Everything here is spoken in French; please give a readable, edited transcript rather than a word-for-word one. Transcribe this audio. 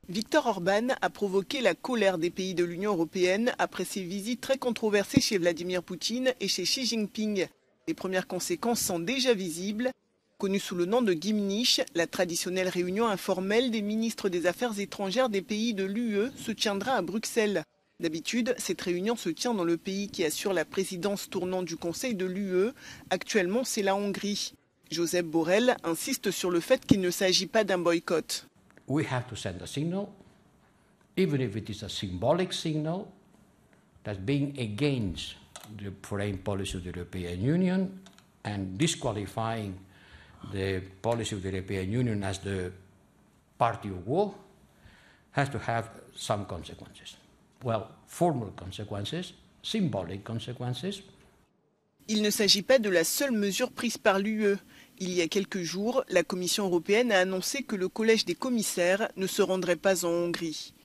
Viktor Orban a provoqué la colère des pays de l'Union européenne après ses visites très controversées chez Vladimir Poutine et chez Xi Jinping. Les premières conséquences sont déjà visibles. Connue sous le nom de Gymnich, la traditionnelle réunion informelle des ministres des Affaires étrangères des pays de l'UE se tiendra à Bruxelles. D'habitude, cette réunion se tient dans le pays qui assure la présidence tournante du Conseil de l'UE. Actuellement, c'est la Hongrie. Josep Borrell insiste sur le fait qu'il ne s'agit pas d'un boycott. We have to send a signal, even if it is a symbolic signal, that being against the foreign policy of the European Union and disqualifying the policy of the European Union as the party of war has to have some consequences. Well, formal consequences, symbolic consequences. Il ne s'agit pas de la seule mesure prise par l'UE. Il y a quelques jours, la Commission européenne a annoncé que le collège des commissaires ne se rendrait pas en Hongrie.